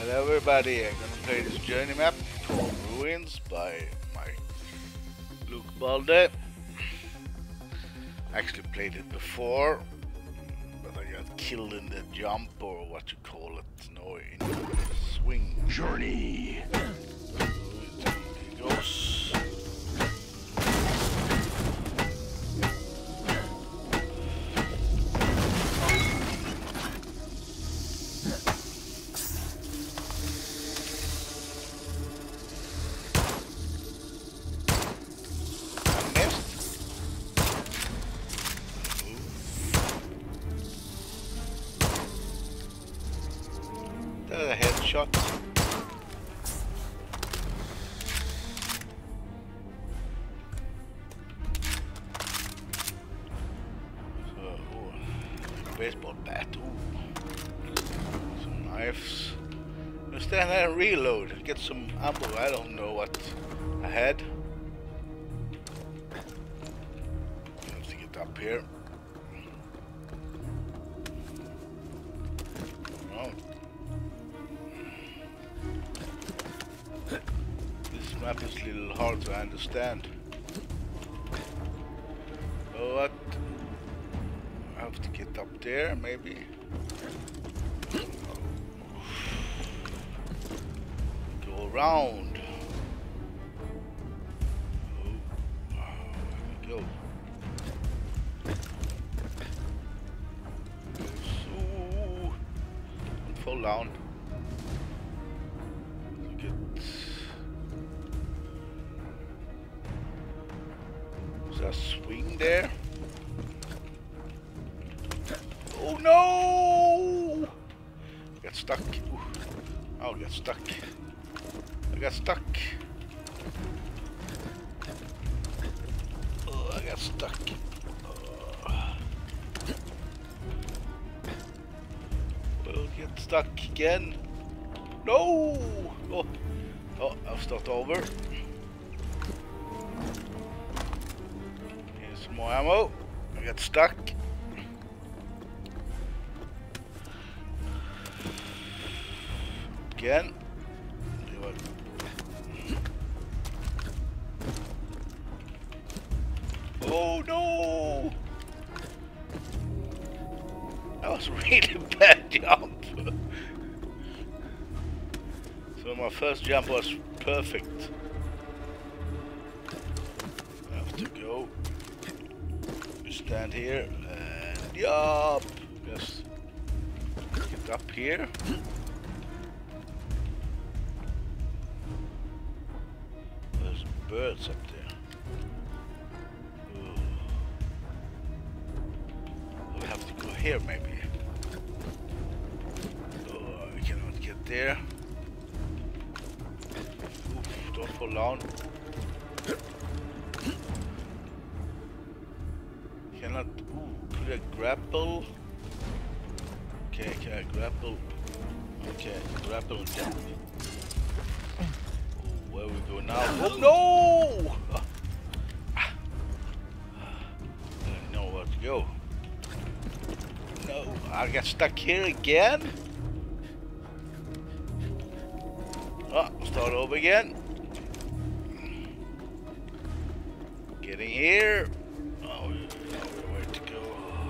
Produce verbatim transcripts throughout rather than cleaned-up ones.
Hello everybody, I'm gonna play this journey map called Ruins by my Luke Balde. I actually played it before, but I got killed in the jump, or what you call it, no, in the swing. Journey. Here he goes. A headshot. So, ooh, baseball bat. Ooh. Some knives. I'm stand there and reload. Get some ammo. I don't know what I had. I have to get up here. This map is a little hard to understand. So what? I have to get up there, maybe. Go around. Oh, there we go. So, don't fall down. A swing there. Oh no! I got stuck. Ooh. Oh, I got stuck. I got stuck. Oh, I got stuck. Oh. We'll get stuck again. No! Oh, oh I'll start over. More ammo. I got stuck. Again. Oh no! That was a really bad jump. So my first jump was perfect. I have to go. Stand here and yup, just get up here. There's birds up there. Ooh. We have to go here maybe. Oh, I cannot get there. Oof, don't fall down. Cannot ooh, put a grapple. Okay, can I grapple? Okay, grapple and jump. Oh, where we go now? Oh no! Ah. I don't know where to go. No, I got stuck here again. Oh, start over again. Getting here. Oh, where to go?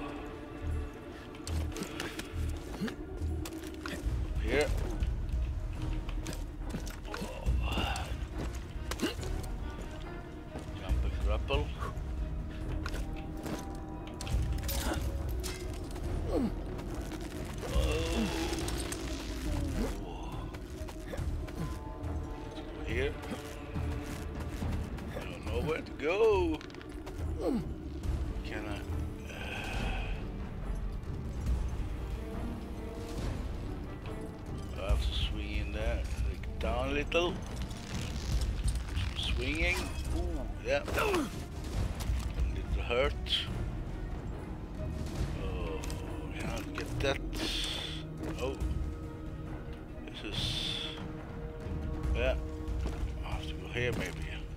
Here. Oh. Jump and grapple. Oh. Here. I don't know where to go. Can I? I have to swing in there, like down a little. Swinging. Ooh, yeah. A little hurt. Oh, can't get that. Oh, this is. Yeah. I have to go here maybe.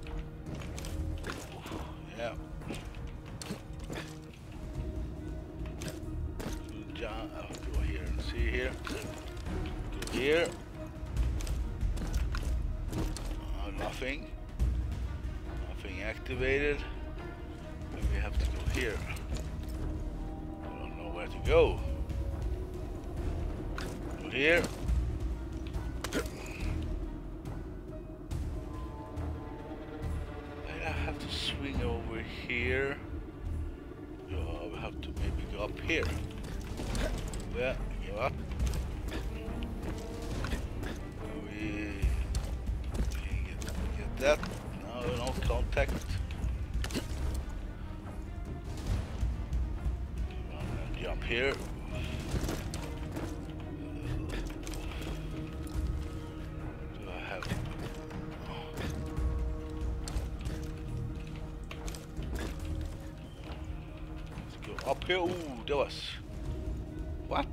Yeah. Go here and see here. Go here. Nothing. Nothing activated. And we have to go here. I don't know where to go. Go here. And I have to swing over here. I will have to maybe go up here. Yeah, go up. We get, get that. No, no contact. Jump here. Do I have? Let's go up here. Ooh, that was. What?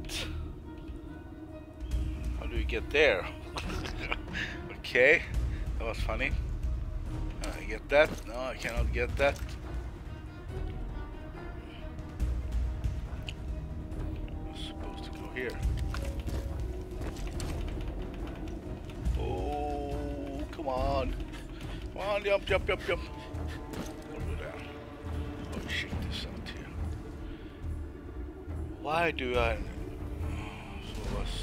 How do we get there? Okay, that was funny. Uh, I get that? No, I cannot get that. I'm supposed to go here. Oh, come on. Come on, jump, jump, jump, jump. Over there. Let me shake this out here. Why do I... So was...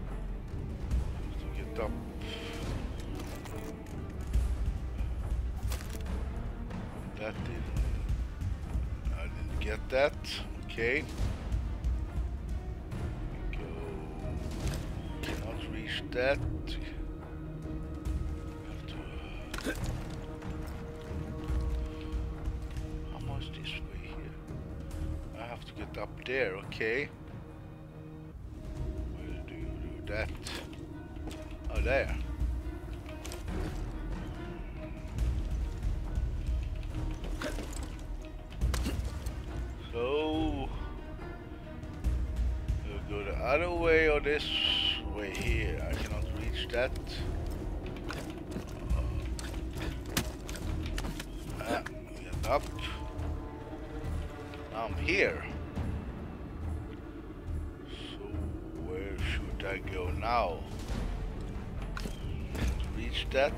to get up. That didn't... I didn't get that. Okay. Go... Cannot reach that. Have to... How much this way here? I have to get up there, okay. Where do you do that? Oh, there. So, we'll go the other way or this way here. I cannot reach that. Uh, get up. I'm here. So, where should I go now? To reach that.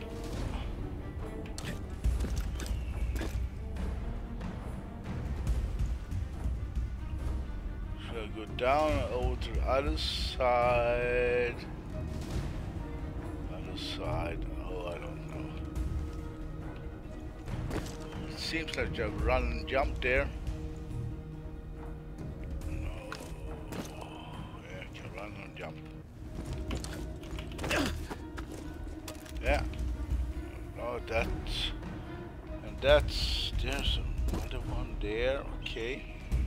Go down over to the other side. Other side. Oh, I don't know. It seems like you run and jump there. No. Yeah, I can run and jump. Yeah. Oh, that's. And that's. There's another one there. Okay.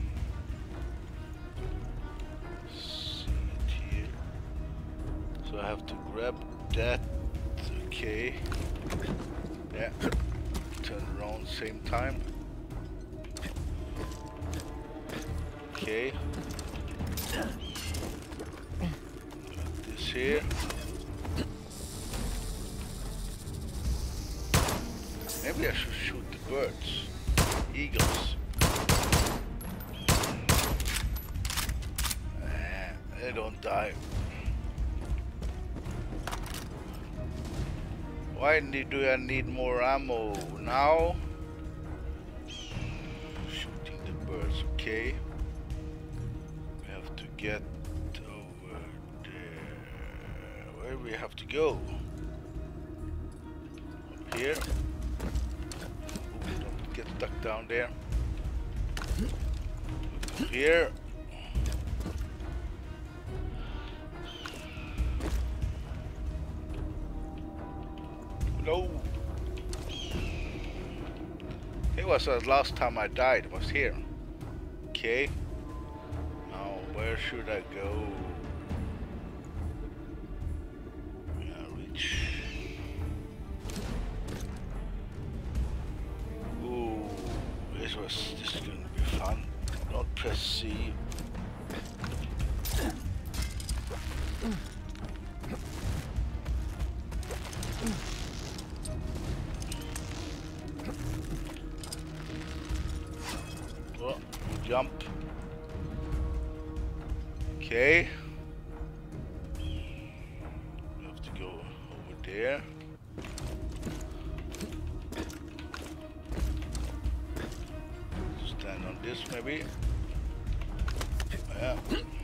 So I have to grab that, okay, yeah, turn around same time, okay, got this here, maybe I should shoot the birds, eagles, uh, they don't die. Why do I need more ammo now? Shooting the birds, okay. We have to get over there. Where do we have to go? Up here. Ooh, don't get stuck down there. Up here. No. It was the last time I died, was here. Okay. Now, where should I go? Yeah, reach. Ooh, this was, this is gonna be fun. Don't press C. Jump. Okay. We have to go over there. this maybe. Yeah.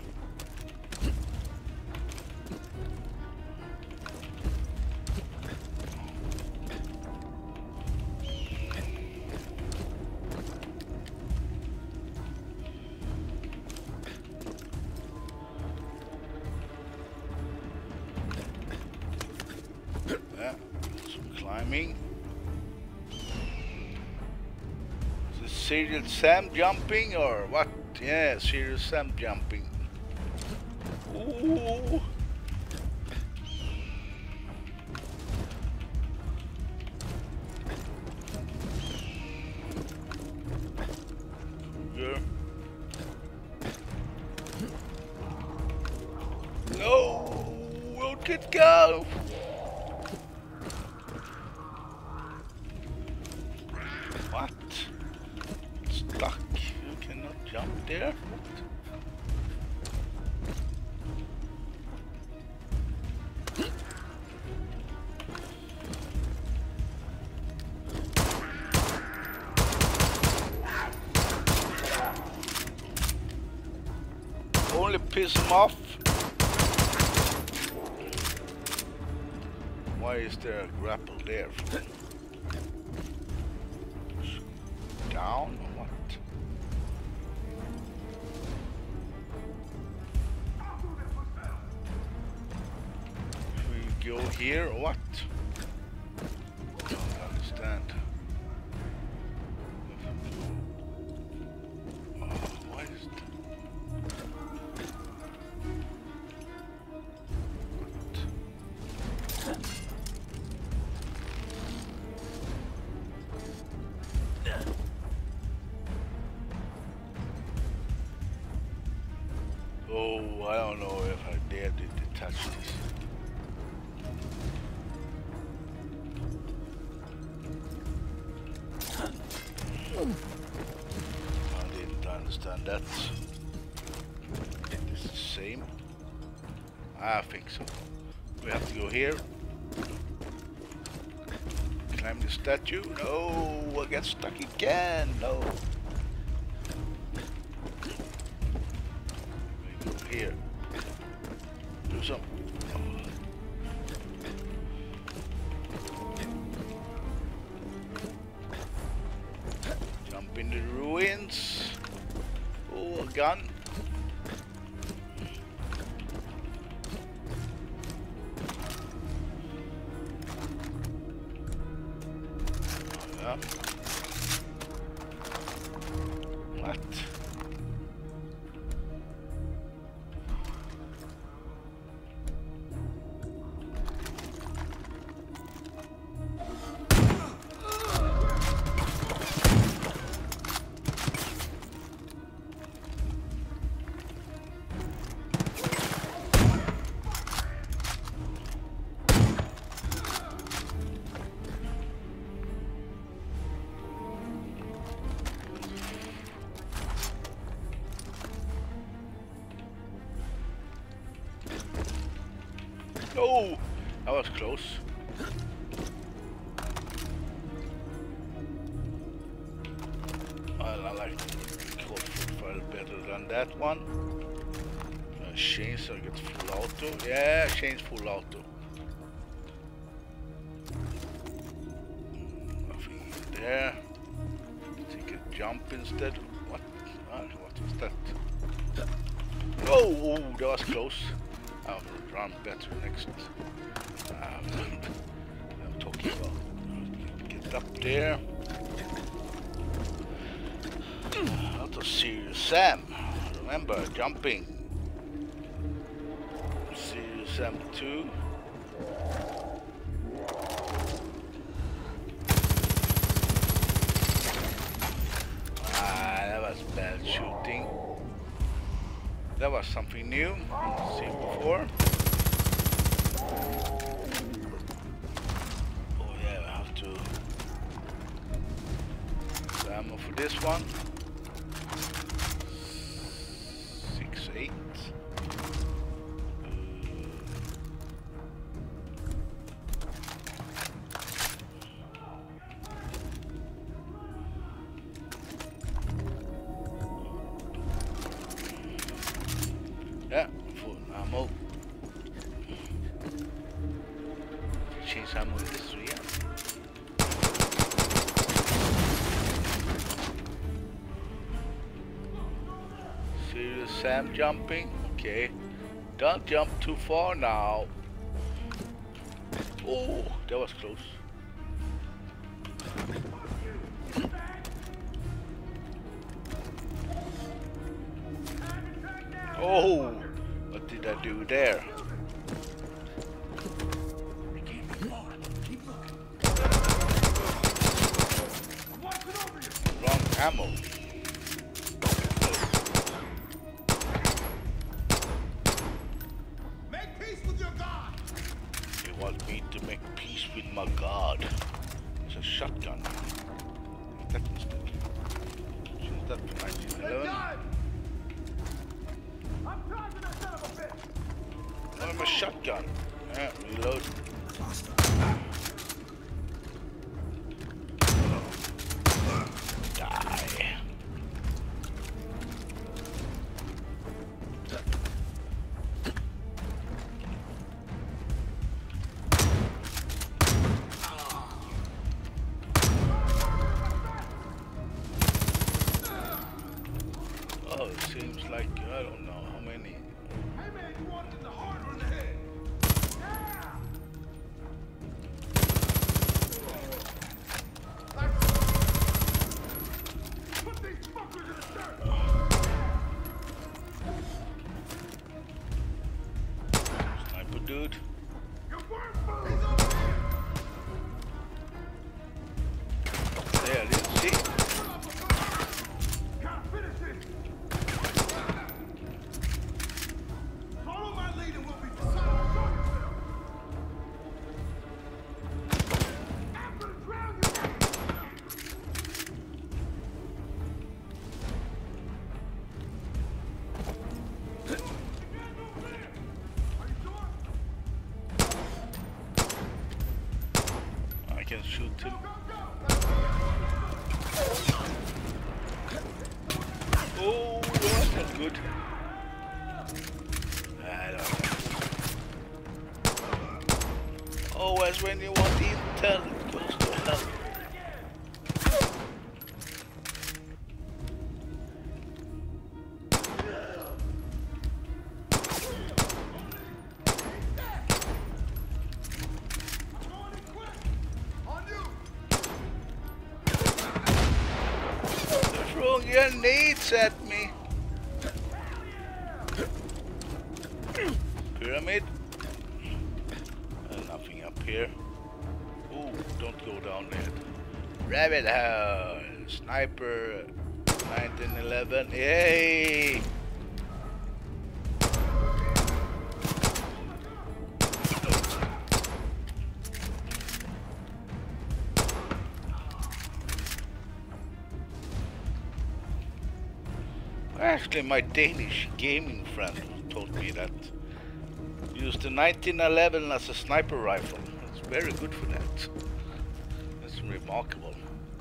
Yeah, some climbing. Is this Serial Sam jumping or what? Yeah, Serial Sam jumping. Ooh. Yeah. No, won't it go? What? Stuck. You cannot jump there. Only piss him off. Why is there a grapple there? Down or what? We go here or what? I don't understand. Oh, what is that? Oh, I don't know if I dared to touch this. I didn't understand that. This is the same. I think so. We have to go here. Climb the statue. No, I get stuck again. No. Here. Do some. Jump in the ruins. Oh, a gun. Yeah. What? Oh, that was close. Well, I like Cold Footfall better than that one. Uh, chainsaw gets full auto. Yeah, change full auto. Nothing there. Take a jump instead. What? Ah, what was that? Oh, oh, that was close. I'll run better next. Um, I'm talking about. Get up there. Out of Serious Sam. Remember, jumping. Serious Sam two. Ah, that was bad shooting. That was something new. I've seen before. Oh yeah, I have to ammo for this one. Six, eight. serious ammo in this area. Serious Sam jumping. Okay. Don't jump too far now. Oh, that was close. Oh, what did I do there? Wrong ammo. Make peace with your God. They want me to make peace with my God. It's a shotgun. That instead. Isn't that for nineteen eleven? I'm charging that son of a bitch. I'm a shotgun. Yeah, reload. Die. Oh, it seems like I don't know how many. Hey man, you want it in the heart or in the head? Yeah. Like, put these fuckers in the dirt. Sniper dude. Your word food. He's over here. There, I didn't see. Gotta finish it. Follow my lead and we'll be decided. Show yourself. I'm gonna drown you. Are you sure? I can shoot him. Go, go, Oh, that's not good. I don't know. Always when you want intel, it goes to hell. going in quick. On you. They're throwing grenades at me. Pyramid. Uh, nothing up here. Ooh, don't go down there. Rabbit hole. Sniper. nineteen eleven. Yay! Actually, my Danish gaming friend told me that use the nineteen eleven as a sniper rifle. It's very good for that. That's remarkable.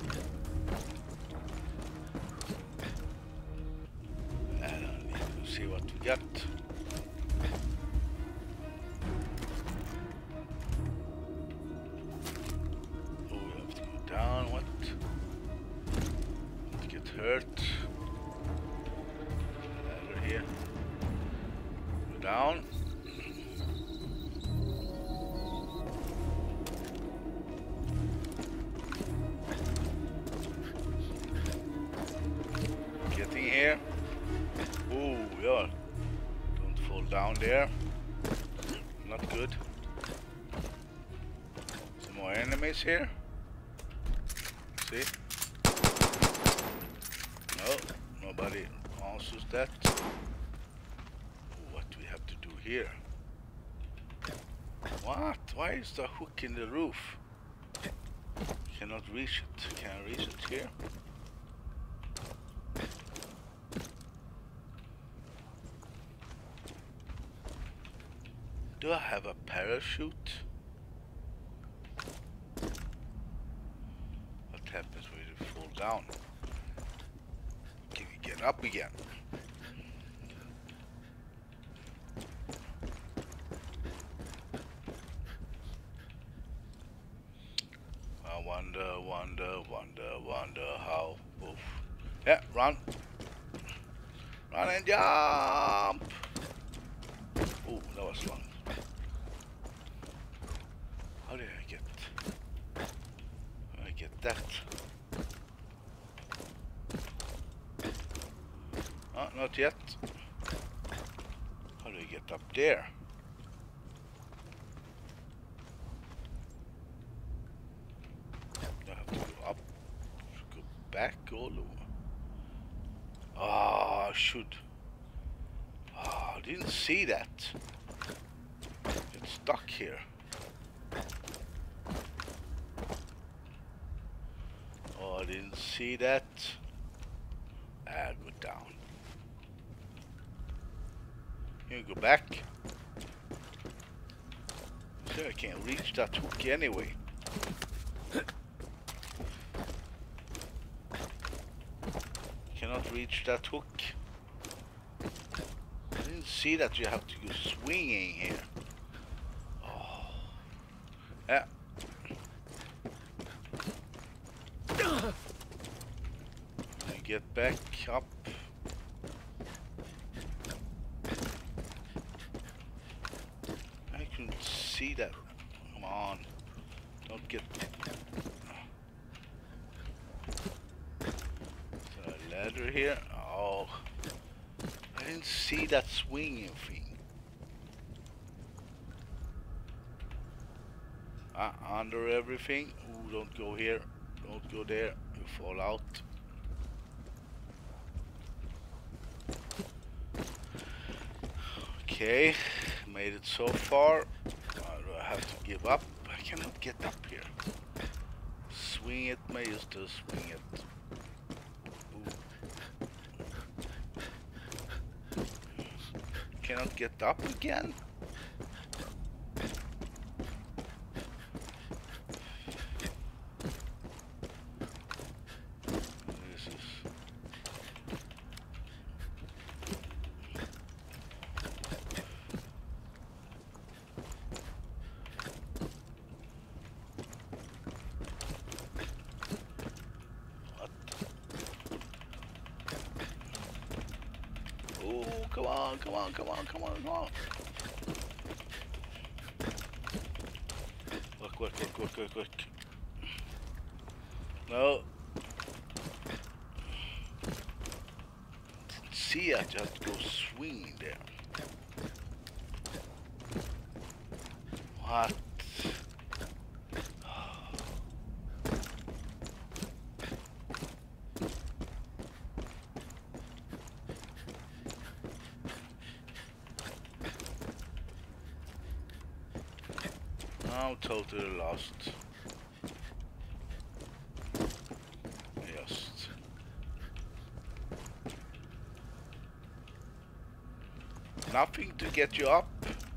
I don't need to see what we got. Oh, we have to go down. What? Don't get hurt. Here. Go down. Getting here. Oh, yeah. Don't fall down there. Not good. Some more enemies here. See? No, nobody answers that. What do we have to do here? What? Why is the hook in the roof? Cannot reach it. Can I reach it here? Do I have a parachute? What happens when you fall down? Can you get up again? Wonder, wonder, wonder, wonder how. Oof. Yeah, run. Run and jump. Oh, that was long. How did I get? How did I get that? Oh, not yet. How do I get up there? I have to go up, go back all over. Ah, I should. Ah, I didn't see that. It's stuck here. Oh, I didn't see that. Ah, go down. You go back. So I can't reach that hook anyway. Cannot reach that hook. I didn't see that you have to go swinging here. Oh. Yeah. I get back up. I couldn't see that. Come on. Don't get... Is there a ladder here? Oh. I didn't see that swinging thing. Ah, under everything. Ooh, don't go here. Don't go there. You fall out. Okay, made it so far. Uh, I have to give up. I cannot get up here. Swing it, may just to swing it. Ooh. Cannot get up again. This is. Oh, come on, come on, come on, come on, come on. Look, look, look, look, look, look. No. Didn't see it, you have to go swing there. What? I'm totally lost. Just. Nothing to get you up.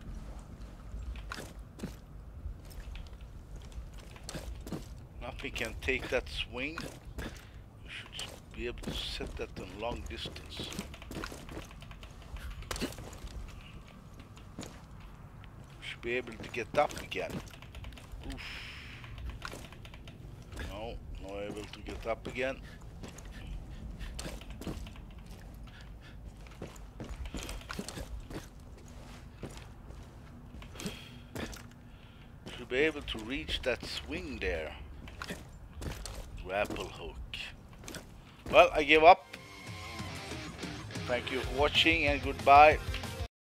Nothing can take that swing. You should be able to set that in long distance. Should be able to get up again. Oof. No, not able to get up again. Should be able to reach that swing there. Grapple hook. Well, I give up. Thank you for watching and goodbye.